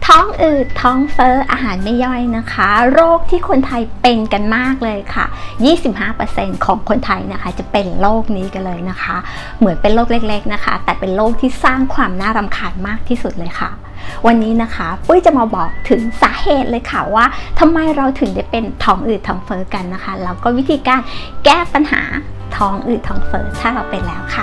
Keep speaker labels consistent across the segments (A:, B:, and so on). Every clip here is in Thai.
A: ท้องอืดท้องเฟ้ออาหารไม่ย่อยนะคะโรคที่คนไทยเป็นกันมากเลยค่ะ 25% ของคนไทยนะคะจะเป็นโรคนี้กันเลยนะคะเหมือนเป็นโรคเล็กๆนะคะแต่เป็นโรคที่สร้างความน่ารำคาญมากที่สุดเลยค่ะวันนี้นะคะปุ้ยจะมาบอกถึงสาเหตุเลยค่ะว่าทำไมเราถึงได้เป็นท้องอืดท้องเฟ้อกันนะคะแล้วก็วิธีการแก้ปัญหาท้องอืดท้องเฟ้อถ้าเราเป็นแล้วค่ะ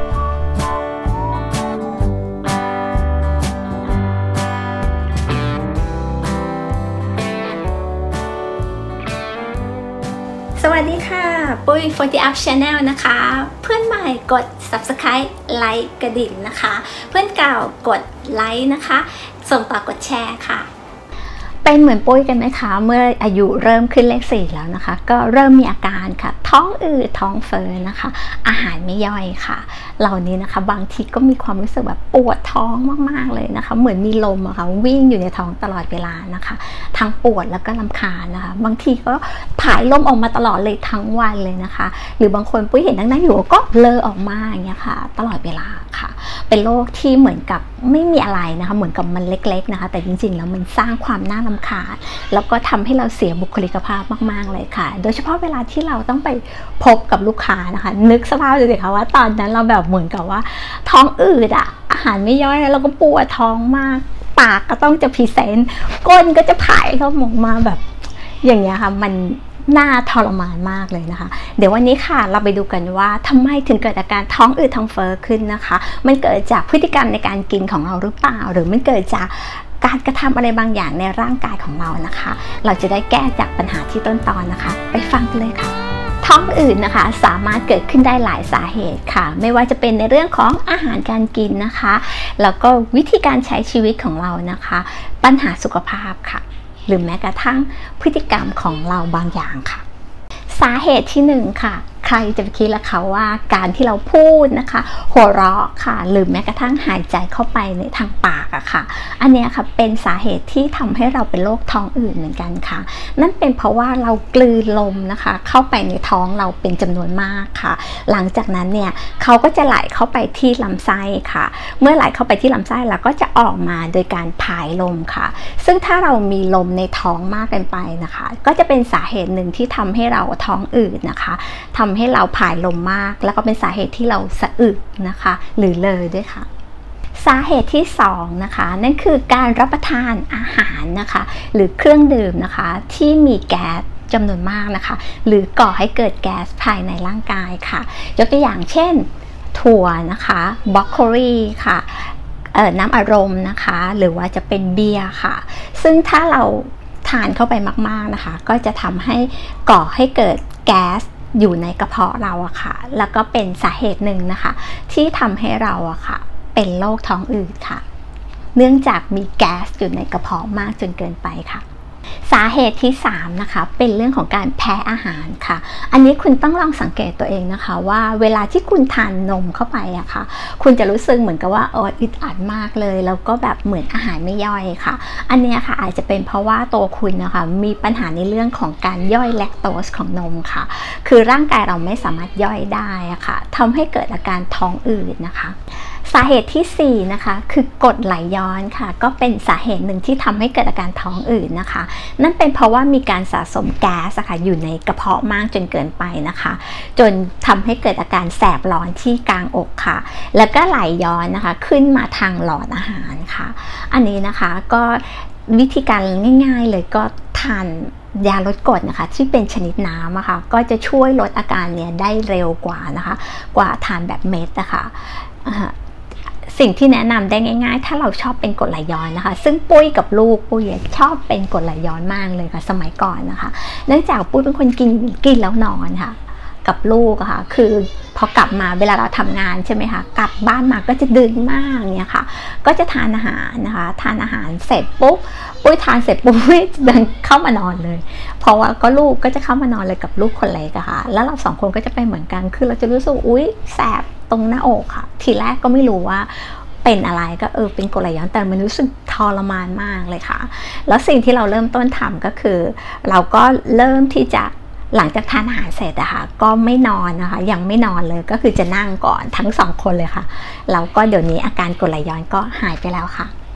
A: สวัสดีค่ะปุ้ย40 Up Channel นะคะเพื่อนใหม่กด Subscribe ไลค์กระดิ่งนะคะเพื่อนเก่ากดไลค์นะคะส่งต่อกดแชร์ค่ะเป็นเหมือนปุ้ยกันไหมคะเมื่ออายุเริ่มขึ้นเลข4แล้วนะคะก็เริ่มมีอาการค่ะท้องอืดท้องเฟ้อนะคะอาหารไม่ย่อยค่ะเหล่านี้นะคะบางทีก็มีความรู้สึกแบบปวดท้องมากๆเลยนะคะเหมือนมีลมอะค่ะวิ่งอยู่ในท้องตลอดเวลานะคะทั้งปวดแล้วก็รำคาญนะคะบางทีก็ถ่ายลมออกมาตลอดเลยทั้งวันเลยนะคะหรือบางคนปุ้ยเห็นนั่งอยู่ก็เลอออกมาอย่างเงี้ยค่ะตลอดเวลาค่ะเป็นโรคที่เหมือนกับไม่มีอะไรนะคะเหมือนกับมันเล็กๆนะคะแต่จริงๆแล้วมันสร้างความน่ารำคาญแล้วก็ทำให้เราเสียบุคลิกภาพมากๆเลยค่ะโดยเฉพาะเวลาที่เราต้องไปพบกับลูกค้านะคะนึกสภาพดูสิคะว่าตอนนั้นเราแบบเหมือนกับว่าท้องอืดอะอาหารไม่ย่อยแล้วก็ปวดท้องมากปากก็ต้องจะพรีเซนต์ก้นก็จะผายเข้าออกมาแบบอย่างเงี้ยค่ะมันน่าทรมานมากเลยนะคะเดี๋ยววันนี้ค่ะเราไปดูกันว่าทำไมถึงเกิดอาการท้องอืดท้องเฟ้อขึ้นนะคะมันเกิดจากพฤติกรรมในการกินของเราหรือเปล่าหรือมันเกิดจากการกระทำอะไรบางอย่างในร่างกายของเรานะคะเราจะได้แก้จากปัญหาที่ต้นตอนนะคะไปฟังกันเลยค่ะท้องอืดนะคะสามารถเกิดขึ้นได้หลายสาเหตุค่ะไม่ว่าจะเป็นในเรื่องของอาหารการกินนะคะแล้วก็วิธีการใช้ชีวิตของเรานะคะปัญหาสุขภาพค่ะหรือแม้กระทั่งพฤติกรรมของเราบางอย่างค่ะสาเหตุที่1ค่ะใครจะไปคิดล่ะคะว่าการที่เราพูดนะคะหัวเราะค่ะหรือแม้กระทั่งหายใจเข้าไปในทางปากอะค่ะอันนี้ค่ะเป็นสาเหตุที่ทำให้เราเป็นโรคท้องอืดเหมือนกันค่ะนั่นเป็นเพราะว่าเรากลืนลมนะคะเข้าไปในท้องเราเป็นจำนวนมากค่ะหลังจากนั้นเนี่ยเขาก็จะไหลเข้าไปที่ลำไส้ค่ะเมื่อไหลเข้าไปที่ลำไส้เราก็จะออกมาโดยการผายลมค่ะซึ่งถ้าเรามีลมในท้องมากเกินไปนะคะก็จะเป็นสาเหตุหนึ่งที่ทำให้เราท้องอืดนะคะทำให้เราผายลมมากแล้วก็เป็นสาเหตุที่เราสะอึกนะคะหรือเลอด้วยค่ะสาเหตุที่2นะคะนั่นคือการรับประทานอาหารนะคะหรือเครื่องดื่มนะคะที่มีแก๊สจำนวนมากนะคะหรือก่อให้เกิดแก๊สภายในร่างกายค่ะยกตัวอย่างเช่นถั่วนะคะบรอกโคลีค่ะน้ำอัดลมนะคะหรือว่าจะเป็นเบียร์ค่ะซึ่งถ้าเราทานเข้าไปมากๆนะคะก็จะทำให้ก่อให้เกิดแก๊สอยู่ในกระเพาะเราอะค่ะแล้วก็เป็นสาเหตุหนึ่งนะคะที่ทำให้เราอะค่ะเป็นโรคท้องอืดค่ะเนื่องจากมีแก๊สอยู่ในกระเพาะมากจนเกินไปค่ะสาเหตุที่3นะคะเป็นเรื่องของการแพ้อาหารค่ะอันนี้คุณต้องลองสังเกตตัวเองนะคะว่าเวลาที่คุณทานนมเข้าไปอะค่ะคุณจะรู้สึกเหมือนกับว่าอึดอัดมากเลยแล้วก็แบบเหมือนอาหารไม่ย่อยค่ะอันนี้ค่ะอาจจะเป็นเพราะว่าตัวคุณนะคะมีปัญหาในเรื่องของการย่อยแลคโตสของนมค่ะคือร่างกายเราไม่สามารถย่อยได้อะค่ะทำให้เกิดอาการท้องอืดนะคะสาเหตุที่4นะคะคือกรดไหลย้อนค่ะก็เป็นสาเหตุหนึ่งที่ทำให้เกิดอาการท้องอืดนะคะนั่นเป็นเพราะว่ามีการสะสมแก๊สค่ะอยู่ในกระเพาะมากจนเกินไปนะคะจนทำให้เกิดอาการแสบร้อนที่กลางอกค่ะแล้วก็ไหลย้อนนะคะขึ้นมาทางหลอดอาหารค่ะอันนี้นะคะก็วิธีการง่ายๆเลยก็ทานยาลดกรดนะคะที่เป็นชนิดน้ำอะค่ะก็จะช่วยลดอาการเนี้ยได้เร็วกว่านะคะกว่าทานแบบเม็ดนะคะสิ่งที่แนะนำได้ง่ายๆถ้าเราชอบเป็นกรดไหลย้อนนะคะซึ่งปุ้ยกับลูกปุ้ยชอบเป็นกรดไหลย้อนมากเลยค่ะสมัยก่อนนะคะเนื่องจากปุ้ยเป็นคนกินแล้วนอนค่ะกับลูกอะค่ะคือพอกลับมาเวลาเราทำงานใช่ไหมคะกลับบ้านมาก็จะดึกมากเนี่ยค่ะก็จะทานอาหารนะคะทานอาหารเสร็จปุ๊บปุ้ยทานเสร็จปุ๊บปุ้ยเดินเข้ามานอนเลยเพราะว่าก็ลูกก็จะเข้ามานอนเลยกับลูกคนเล็กอะค่ะแล้วเรา2คนก็จะไปเหมือนกันคือเราจะรู้สึกอุ๊ยแสบตรงหน้าอกค่ะทีแรกก็ไม่รู้ว่าเป็นอะไรก็เป็นกรดไหลย้อนแต่มันรู้สึกทรมานมากเลยค่ะแล้วสิ่งที่เราเริ่มต้นทำก็คือเราก็เริ่มที่จะหลังจากทานอาหารเสร็จอะค่ะก็ไม่นอนนะคะยังไม่นอนเลยก็คือจะนั่งก่อนทั้ง2คนเลยค่ะแล้วก็เดี๋ยวนี้อาการกรดไหลย้อนก็หายไปแล้วค่ะ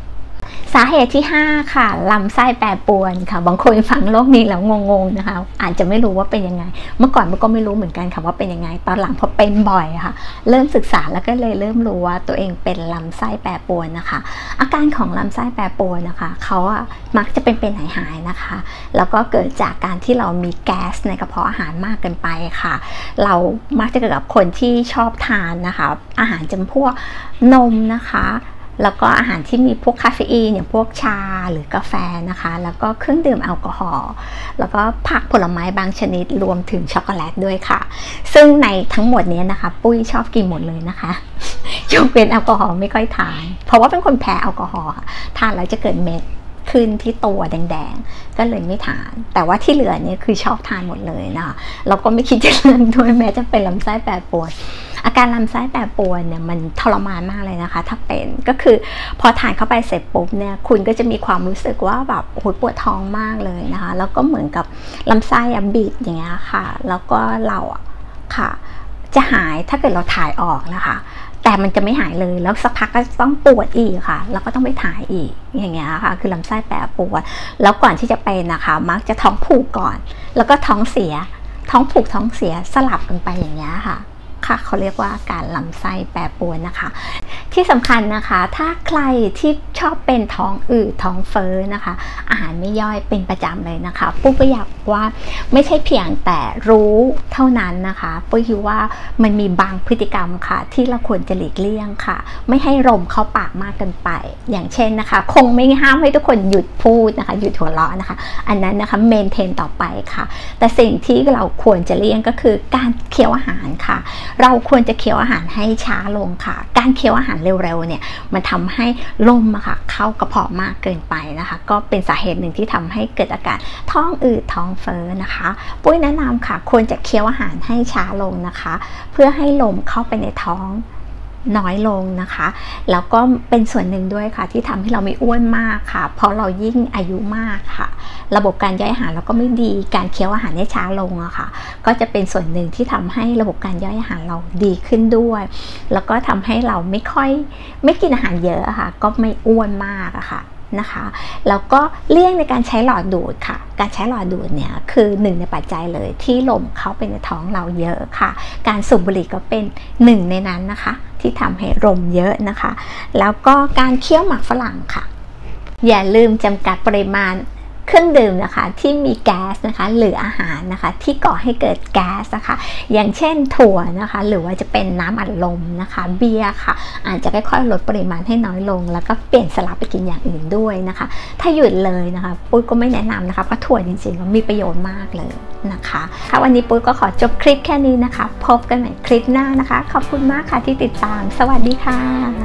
A: สาเหตุที่5ค่ะลำไส้แปรปรวนค่ะบางคนฟังโรคนี้แล้วงงๆนะคะอาจจะไม่รู้ว่าเป็นยังไงเมื่อก่อนก็ไม่รู้เหมือนกันค่ะว่าเป็นยังไงตอนหลังพอเป็นบ่อยค่ะเริ่มศึกษาแล้วก็เลยเริ่มรู้ว่าตัวเองเป็นลำไส้แปรปรวนนะคะอาการของลำไส้แปรปรวนนะคะเขาอะมักจะเป็นหายๆนะคะแล้วก็เกิดจากการที่เรามีแก๊สในกระเพาะอาหารมากเกินไปค่ะเรามักจะเกิดกับคนที่ชอบทานนะคะอาหารจำพวกนมนะคะแล้วก็อาหารที่มีพวกคาเฟอีนอย่างพวกชาหรือกาแฟนะคะแล้วก็เครื่องดื่มแอลกอฮอล์แล้วก็ผักผลไม้บางชนิดรวมถึงช็อกโกแลตด้วยค่ะซึ่งในทั้งหมดนี้นะคะปุ้ยชอบกินหมดเลยนะคะยกเว้นแอลกอฮอล์ไม่ค่อยทานเพราะว่าเป็นคนแพ้แอลกอฮอล์ทานแล้วจะเกิดเม็ดขึ้นที่ตัวแดงๆก็เลยไม่ทานแต่ว่าที่เหลือเนี่ยคือชอบทานหมดเลยนะคะเราก็ไม่คิดจะเลิกด้วยแม้จะเป็นลำไส้แปรปรวนอาการลำไส้แปรปรวนเนี่ยมันทรมานมากเลยนะคะถ้าเป็นก็คือพอทานเข้าไปเสร็จปุ๊บเนี่ยคุณก็จะมีความรู้สึกว่าแบบโอ้โหปวดท้องมากเลยนะคะแล้วก็เหมือนกับลำไส้บีบอย่างเงี้ยค่ะแล้วก็เราค่ะจะหายถ้าเกิดเราถ่ายออกนะคะแต่มันจะไม่หายเลยแล้วสักพักก็ต้องปวดอีกค่ะแล้วก็ต้องไปถ่ายอีกอย่างเงี้ยค่ะคือลำไส้แปรปรวนแล้วก่อนที่จะเป็นนะคะมักจะท้องผูกก่อนแล้วก็ท้องเสียท้องผูกท้องเสียสลับกันไปอย่างเงี้ยค่ะเขาเรียกว่าอาการลำไส้แปรปรวนนะคะที่สำคัญนะคะถ้าใครที่ชอบเป็นท้องอืดท้องเฟ้อนะคะอาหารไม่ย่อยเป็นประจำเลยนะคะปุ้ยก็อยากว่าไม่ใช่เพียงแต่รู้เท่านั้นนะคะปุ้ยคิดว่ามันมีบางพฤติกรรมค่ะที่เราควรจะหลีกเลี่ยงค่ะไม่ให้ลมเข้าปากมากเกินไปอย่างเช่นนะคะคงไม่ห้ามให้ทุกคนหยุดพูดนะคะหยุดหัวเราะนะคะอันนั้นนะคะเมนเทนต่อไปค่ะแต่สิ่งที่เราควรจะเลี่ยงก็คือการเคี้ยวอาหารค่ะเราควรจะเคี้ยวอาหารให้ช้าลงค่ะการเคี้ยวอาหารเร็วๆเนี่ยมันทำให้ลมค่ะเข้ากระเพาะมากเกินไปนะคะก็เป็นสาเหตุหนึ่งที่ทำให้เกิดอาการท้องอืดท้องเฟ้อนะคะปุ้ยแนะนำค่ะควรจะเคี้ยวอาหารให้ช้าลงนะคะเพื่อให้ลมเข้าไปในท้องน้อยลงนะคะแล้วก็เป็นส่วนหนึ่งด้วยค่ะที่ทำให้เราไม่อ้วนมากค่ะเพราะเรายิ่งอายุมากค่ะระบบการย่อยอาหารเราก็ไม่ดีการเคี้ยวอาหารให้ช้าลงอะค่ะก็จะเป็นส่วนหนึ่งที่ทำให้ระบบการย่อยอาหารเราดีขึ้นด้วยแล้วก็ทำให้เราไม่กินอาหารเยอะค่ะก็ไม่อ้วนมากอะค่ะนะคะแล้วก็เลี่ยงในการใช้หลอดดูดค่ะการใช้หลอดดูดเนี่ยคือหนึ่งในปัจจัยเลยที่ลมเข้าไปในท้องเราเยอะค่ะการสูบบุหรี่ก็เป็นหนึ่งในนั้นนะคะที่ทำให้ลมเยอะนะคะแล้วก็การเคี้ยวหมากฝรั่งค่ะอย่าลืมจำกัดปริมาณเครื่องดื่มนะคะที่มีแก๊สนะคะหรืออาหารนะคะที่ก่อให้เกิดแก๊สนะคะอย่างเช่นถั่วนะคะหรือว่าจะเป็นน้ำอัดลมนะคะเบียร์ค่ะอาจจะค่อยๆลดปริมาณให้น้อยลงแล้วก็เปลี่ยนสลับไปกินอย่างอื่นด้วยนะคะถ้าหยุดเลยนะคะปุ้ยก็ไม่แนะนำนะคะเพราะถั่วจริงๆมันมีประโยชน์มากเลยนะคะวันนี้ปุ้ยก็ขอจบคลิปแค่นี้นะคะพบกันใหม่คลิปหน้านะคะขอบคุณมากค่ะที่ติดตามสวัสดีค่ะ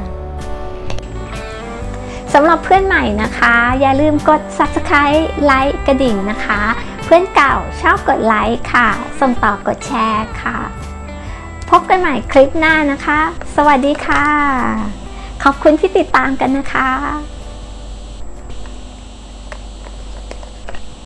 A: สำหรับเพื่อนใหม่นะคะอย่าลืมกด Subscribe ไลค์กระดิ่งนะคะเพื่อนเก่าชอบกดไลค์ค่ะส่งต่อกดแชร์ค่ะพบกันใหม่คลิปหน้านะคะสวัสดีค่ะขอบคุณที่ติดตามกันนะคะ